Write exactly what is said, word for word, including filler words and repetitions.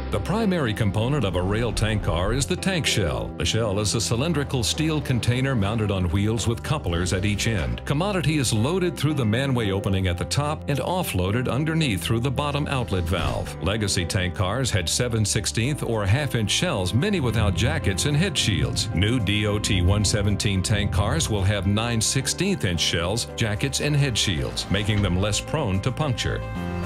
The primary component of a rail tank car is the tank shell. The shell is a cylindrical steel container mounted on wheels with couplers at each end. Commodity is loaded through the manway opening at the top and offloaded underneath through the bottom outlet valve. Legacy tank cars had seven sixteenths or half-inch shells, many without jackets and head shields. New D O T one seventeen tank cars will have nine sixteenths inch shells, jackets, and head shields, making them less prone to puncture.